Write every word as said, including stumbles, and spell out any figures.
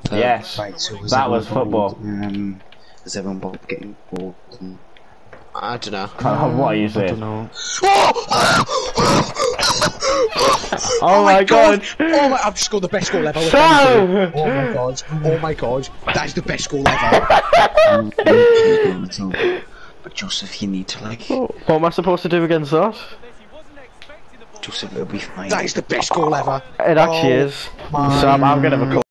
Um, Yes, right, so was that was everyone bored? football. Um, is everyone bored getting bored? And... I don't know. What are you I don't saying? know. Oh my god! Oh my! I've scored the best goal ever. With Sam! Benfield. Oh my god! Oh my god! That is the best goal ever. Um, at all. But Joseph, you need to like. What am I supposed to do against that? Joseph, it'll be fine. That is the best goal ever. It actually Oh is. my Sam, I'm gonna have a